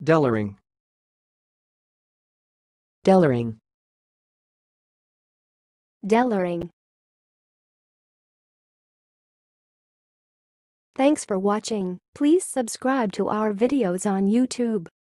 Dellaring. dellaring, dellaring. Thanks for watching. Please subscribe to our videos on YouTube.